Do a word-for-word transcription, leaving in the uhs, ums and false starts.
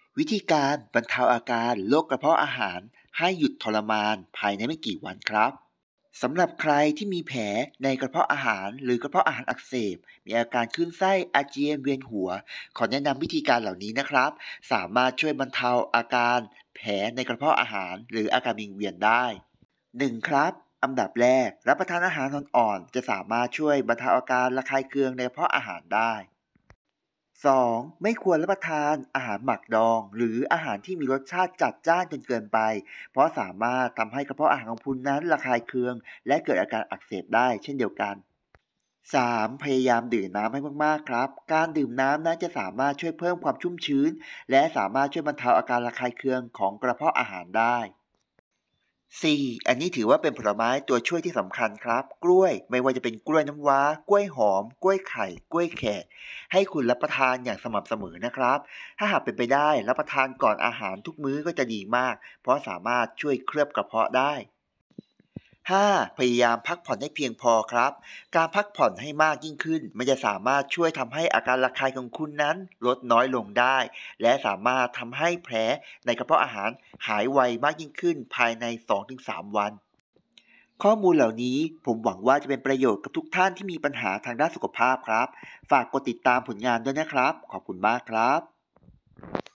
วิธีการบรรเทาอาการโรคกระเพาะอาหารให้หยุดทรมานภายในไม่กี่วันครับสำหรับใครที่มีแผลในกระเพาะอาหารหรือกระเพาะอาหารอักเสบมีอาการคลื่นไส้อาเจียนเวียนหัวขอแนะนำวิธีการเหล่านี้นะครับสามารถช่วยบรรเทาอาการแผลในกระเพาะอาหารหรืออาการวิงเวียนได้หนึ่งครับอันดับแรกรับประทานอาหารอ่อนๆจะสามารถช่วยบรรเทาอาการระคายเคืองในกระเพาะอาหารได้ สอง. ไม่ควรรับประทานอาหารหมักดองหรืออาหารที่มีรสชาติจัดจ้านจนเกินไปเพราะสามารถทำให้กระเพาะอาหารของคุณนั้นระคายเคืองและเกิดอาการอักเสบได้เช่นเดียวกัน สาม. พยายามดื่มน้ำให้มากๆครับการดื่มน้ำนั้นจะสามารถช่วยเพิ่มความชุ่มชื้นและสามารถช่วยบรรเทาอาการระคายเคืองของกระเพาะอาหารได้ สี่. อันนี้ถือว่าเป็นผลไม้ตัวช่วยที่สำคัญครับกล้วยไม่ว่าจะเป็นกล้วยน้ำว้ากล้วยหอมกล้วยไข่กล้วยแขกให้คุณรับประทานอย่างสม่ำเสมอนะครับถ้าหากเป็นไปได้รับประทานก่อนอาหารทุกมื้อก็จะดีมากเพราะสามารถช่วยเคลือบกระเพาะได้ ห้า. พยายามพักผ่อนให้เพียงพอครับการพักผ่อนให้มากยิ่งขึ้นมันจะสามารถช่วยทำให้อาการระคายของคุณนั้นลดน้อยลงได้และสามารถทำให้แผลในกระเพาะอาหารหายไวมากยิ่งขึ้นภายใน สองถึงสาม วันข้อมูลเหล่านี้ผมหวังว่าจะเป็นประโยชน์กับทุกท่านที่มีปัญหาทางด้านสุขภาพครับฝากกดติดตามผลงานด้วยนะครับขอบคุณมากครับ